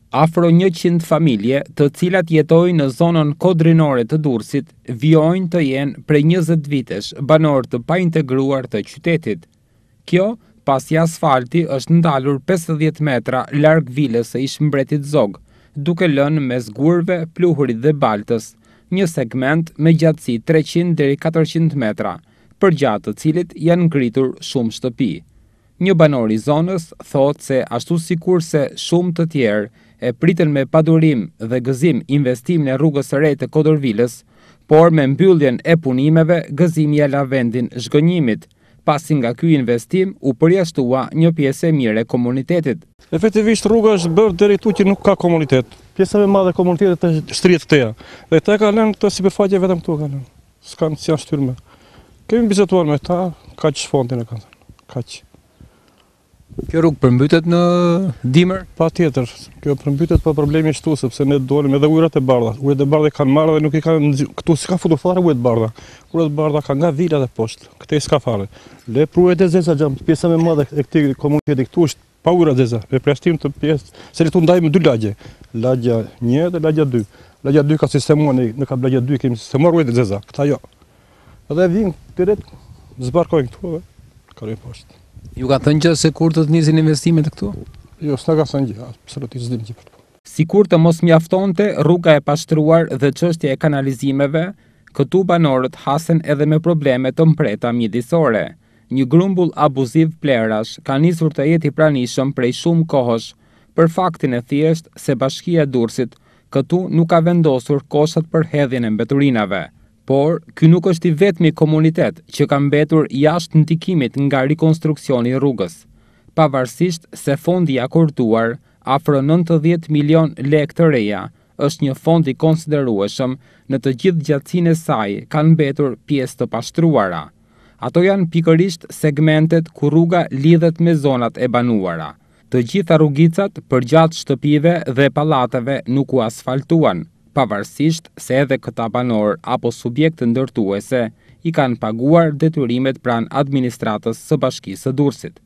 Afro 100 familje, të cilat jetojnë në zonën kodrinore të Durrësit, vijojnë të jenë prej 20 vitesh banor të paintegruar të qytetit. Kjo, pasi asfalti është ndalur 50 metra larg vilës së Ishmbretit Zog, duke lënë mes gurve, pluhurit dhe baltës, një segment me gjatësi 300 deri 400 metra, përgjatë të cilit janë ngritur shumë shtëpi. Një banor i zonës thotë se ashtu sikurse shumë të tjerë e pritën me padurim dhe gëzim investimin e rrugës së re të Kodorvilës, por me mbylljen e punimeve gëzimi ja la vendin zhgënjimit, pasi nga ky investim u përjashtua një pjesë e mirë e komunitetit. Efektivisht rruga është bërë deri tu që nuk ka komunitet. Pjesa më e madhe e komunitetit është shtrirjet këteja. Dhe ta ka lënë këtë sipërfaqe vetëm këtu ka lënë. S'kan si janë shtyrme. Kemi biseduar me ta, kaq fondin e kanë thënë. Kaq. Kjo rrugë përmbytet në dimër? Patjetër, kjo përmbytet, po problemi është këtu sepse ne dolim edhe ujërat e bardha. Ujët e bardha kanë marrë dhe nuk i kanë këtu s'ka futur fare ujët e bardha. Ujët e bardha kanë nga vila dhe poshtë. Këtej s'ka fare. Le ujët e zeza xham, pjesa më e madhe e këtij komuniteti këtu është pa ujëra zeza, me prestim të pjesë, se këtu ndajmë dy lagje. Lagja 1 dhe lagja 2. Lagja 2 ka sistemuar në ka lagja 2 kemi sistemuar ujët e zeza. Këta jo. Edhe vijnë direkt zbarkojnë këtu, kalojnë poshtë. Ju ka thënë gjë se kur të nisin investimet këtu? Jo, s'na ka thënë gjë, absolutisht s'dim gjë për to. Sikur të mos mjaftonte rruga e pashtruar dhe çështja e kanalizimeve, këtu banorët hasen edhe me probleme të mpreta mjedisore. Një grumbull abuziv plerash ka nisur të jetë i pranishëm prej shumë kohësh, për faktin e thjesht se Bashkia e Durrësit këtu nuk ka vendosur koshat për hedhjen e mbeturinave. Por, ky nuk është i vetmi komunitet që ka mbetur jashtë ndikimit nga rikonstruksioni i rrugës. Pavarësisht se fondi i akorduar, afro 90 milion lekë të reja, është një fond i konsiderueshëm, në të gjithë gjatësinë e saj kanë mbetur pjesë të pashtruara. Ato janë pikërisht segmentet ku rruga lidhet me zonat e banuara. Të gjitha rrugicat përgjatë shtëpive dhe pallateve nuk u asfaltuan, pavarësisht se edhe këta banor apo subjekte ndërtuese i kanë paguar detyrimet pranë administratës së Bashkisë së Durrësit.